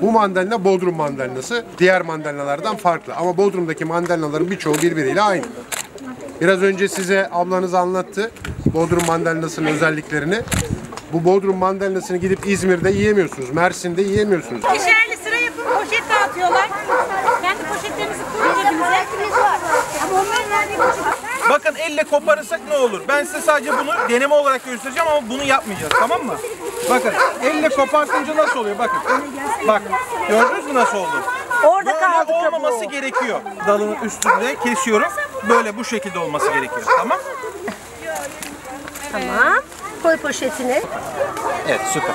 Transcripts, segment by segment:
Bu mandalina Bodrum mandalinası. Diğer mandalinalardan farklı. Ama Bodrum'daki mandalinaların birçoğu birbiriyle aynı. Biraz önce size ablanız anlattı Bodrum mandalinasının özelliklerini. Bu Bodrum mandalinasını gidip İzmir'de yiyemiyorsunuz, Mersin'de yiyemiyorsunuz. İkişerli sıra yapıp poşet dağıtıyorlar. Kendi poşetlerimizi kurun cebimize. Ama onların verdiği poşet. Bakın elle koparırsak ne olur? Ben size sadece bunu deneme olarak göstereceğim ama bunu yapmayacağız, tamam mı? Bakın elle kopartınca nasıl oluyor? Bakın. Bak. Gördünüz mü nasıl oldu? Orada Böyle kaldı olmaması gerekiyor. Dalın üstünde kesiyorum. Böyle bu şekilde olması gerekiyor. Tamam? Tamam. Koy poşetini. Evet, süper.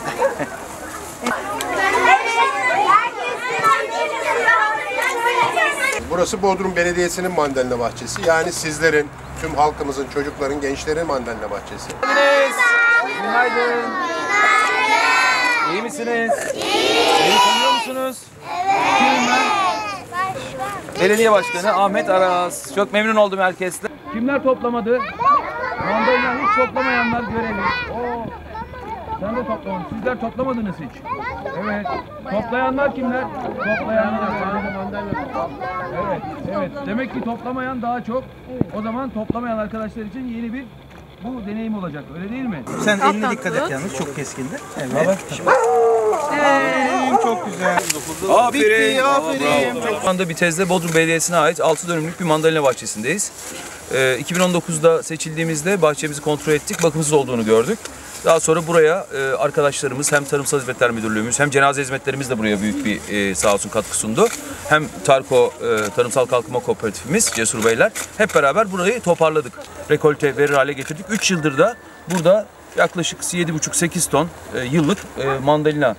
Burası Bodrum Belediyesi'nin mandalina bahçesi. Yani sizlerin, tüm halkımızın, çocukların, gençlerin mandalina bahçesi. Günaydın. İyi misiniz? Beni tanıyor musunuz? Kimim ben? Belediye Başkanı Ahmet Aras. Çok memnun oldum herkesle. Kimler toplamadı? Mandalina hiç toplamayanlar görelim. Oo. Sen de toplamadın. Sizler toplamadınız hiç. Evet. Toplayanlar kimler? Toplayanlar. Evet, evet. Demek ki toplamayan daha çok. O zaman toplamayan arkadaşlar için yeni bir bu deneyim olacak. Öyle değil mi? Sen eline dikkat et yalnız. Çok keskindi. Evet. Çok güzel. Aferin. Aferin. Şu anda Bitez'de Bodrum Belediyesi'ne ait 6 dönümlük bir mandalina bahçesindeyiz. 2019'da seçildiğimizde bahçemizi kontrol ettik. Bakımsız olduğunu gördük. Daha sonra buraya arkadaşlarımız hem Tarımsal Hizmetler Müdürlüğümüz hem cenaze hizmetlerimiz de buraya büyük bir sağ olsun katkı sundu. Hem Tarko Tarımsal Kalkınma Kooperatifimiz Cesur Beyler hep beraber burayı toparladık. Rekolte verir hale getirdik. 3 yıldır da burada yaklaşık 7,5-8 ton yıllık mandalina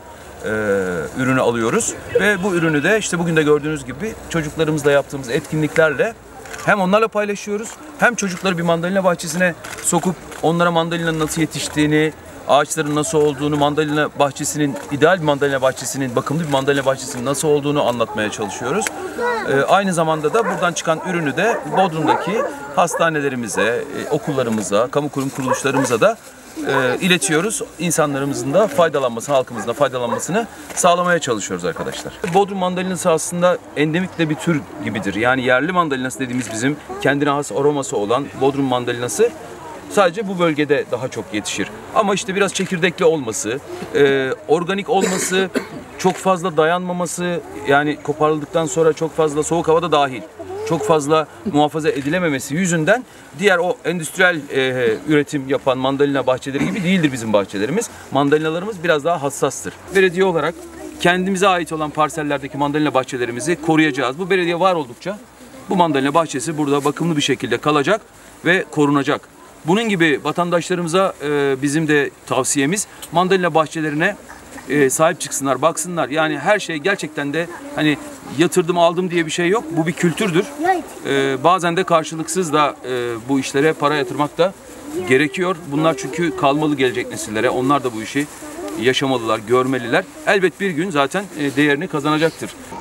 ürünü alıyoruz. Ve bu ürünü de işte bugün de gördüğünüz gibi çocuklarımızla yaptığımız etkinliklerle hem onlarla paylaşıyoruz hem çocukları bir mandalina bahçesine sokup onlara mandalinanın nasıl yetiştiğini, ağaçların nasıl olduğunu, mandalina bahçesinin, ideal bir mandalina bahçesinin, bakımlı bir mandalina bahçesinin nasıl olduğunu anlatmaya çalışıyoruz. Aynı zamanda da buradan çıkan ürünü de Bodrum'daki hastanelerimize, okullarımıza, kamu kurum kuruluşlarımıza da iletiyoruz. İnsanlarımızın da faydalanmasını, halkımızın da faydalanmasını sağlamaya çalışıyoruz arkadaşlar. Bodrum mandalinası aslında endemik de bir tür gibidir. Yani yerli mandalinası dediğimiz bizim kendine has aroması olan Bodrum mandalinası sadece bu bölgede daha çok yetişir. Ama işte biraz çekirdekli olması, organik olması, çok fazla dayanmaması, yani koparıldıktan sonra çok fazla soğuk havada dahil çok fazla muhafaza edilememesi yüzünden diğer o endüstriyel üretim yapan mandalina bahçeleri gibi değildir bizim bahçelerimiz. Mandalinalarımız biraz daha hassastır. Belediye olarak kendimize ait olan parsellerdeki mandalina bahçelerimizi koruyacağız. Bu belediye var oldukça bu mandalina bahçesi burada bakımlı bir şekilde kalacak ve korunacak. Bunun gibi vatandaşlarımıza bizim de tavsiyemiz mandalina bahçelerine sahip çıksınlar, baksınlar. Yani her şey gerçekten de hani yatırdım aldım diye bir şey yok. Bu bir kültürdür. Bazen de karşılıksız da bu işlere para yatırmak da gerekiyor. Bunlar çünkü kalmalı gelecek nesillere. Onlar da bu işi yaşamalılar, görmeliler. Elbet bir gün zaten değerini kazanacaktır.